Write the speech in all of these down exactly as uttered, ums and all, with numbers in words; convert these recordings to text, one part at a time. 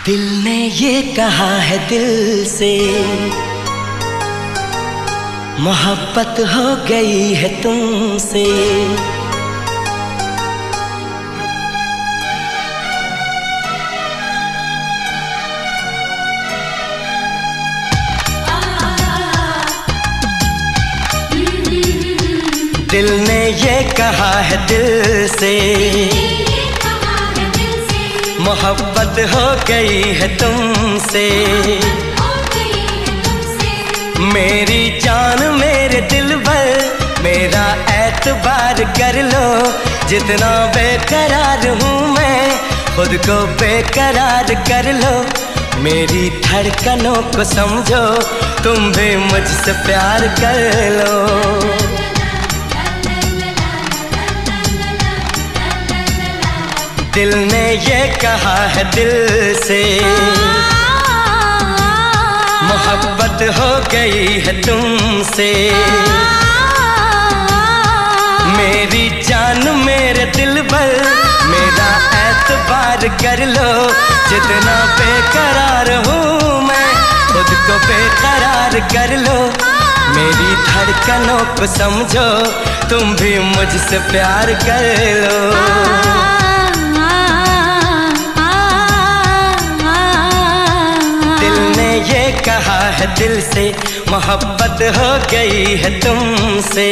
दिल ने ये कहा है दिल से, मोहब्बत हो गई है तुमसे। दिल ने ये कहा है दिल से, मोहब्बत हो गई है तुमसे। मेरी जान मेरे दिल भर, मेरा एतबार कर लो। जितना बेकरार हूँ मैं, खुद को बेकरार कर लो। मेरी धड़कनों को समझो, तुम भी मुझसे प्यार कर लो। दिल ने ये कहा है दिल से, मोहब्बत हो गई है तुमसे। मेरी जान मेरे दिल भर, मेरा एतबार कर लो। जितना बेकरार हूँ मैं, खुद को बेकरार कर लो। मेरी धड़कनों को समझो, तुम भी मुझसे प्यार कर लो। ये कहा है दिल से, मोहब्बत हो गई है तुमसे।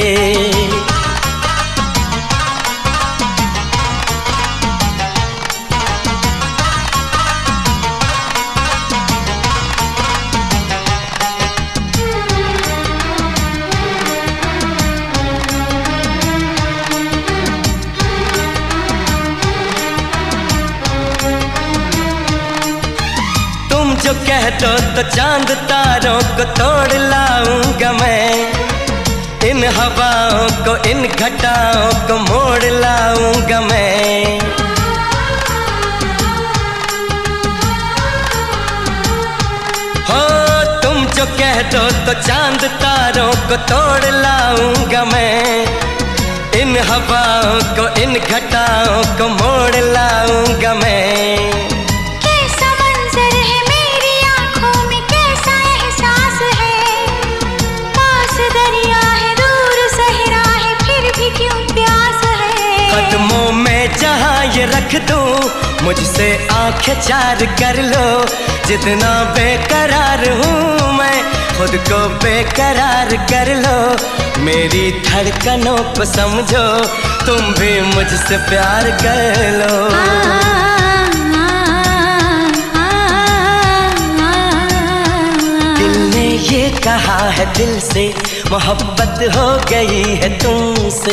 जो कह दो तो चांद तारों को तोड़ लाऊंगा मैं। इन हवाओं को, इन घटाओं को मोड़ लाऊंगा मैं। हो तुम जो कह दो तो चांद तारों को तोड़ लाऊंगा मैं। इन हवाओं को, इन घटाओं को मोड़ लाऊंगा मैं। कदमों में जहाँ ये रख दूँ, मुझसे आंखें चार कर लो। जितना बेकरार हूँ मैं, खुद को बेकरार कर लो। मेरी धड़कनों को समझो, तुम भी मुझसे प्यार कर लो। दिल ने ये कहा है दिल से, मोहब्बत हो गई है तुमसे।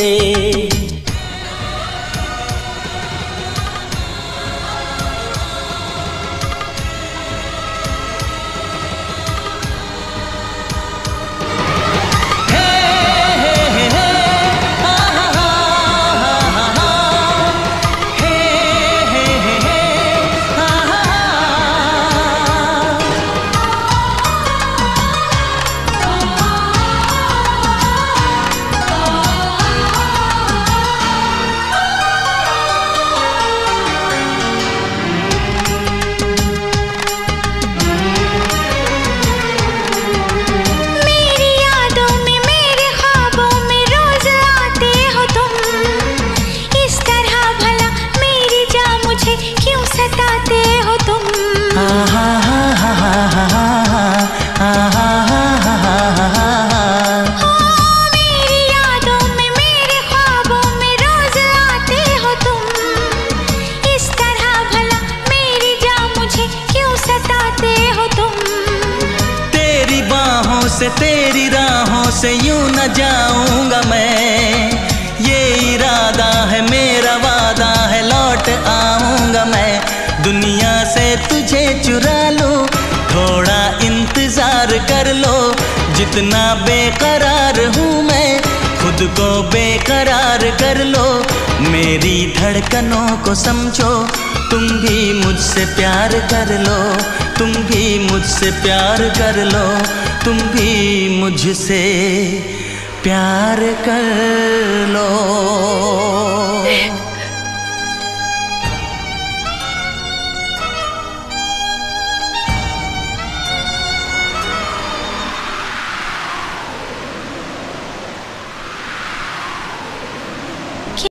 से तेरी राहों से यूं न जाऊंगा मैं। ये इरादा है मेरा, वादा है लौट आऊंगा मैं। दुनिया से तुझे चुरा लूं, थोड़ा इंतजार कर लो। जितना बेकरार हूँ मैं, खुद को बेकरार कर लो। मेरी धड़कनों को समझो, तुम भी मुझसे प्यार कर लो। तुम भी मुझसे प्यार कर लो। तुम भी मुझसे प्यार कर लो।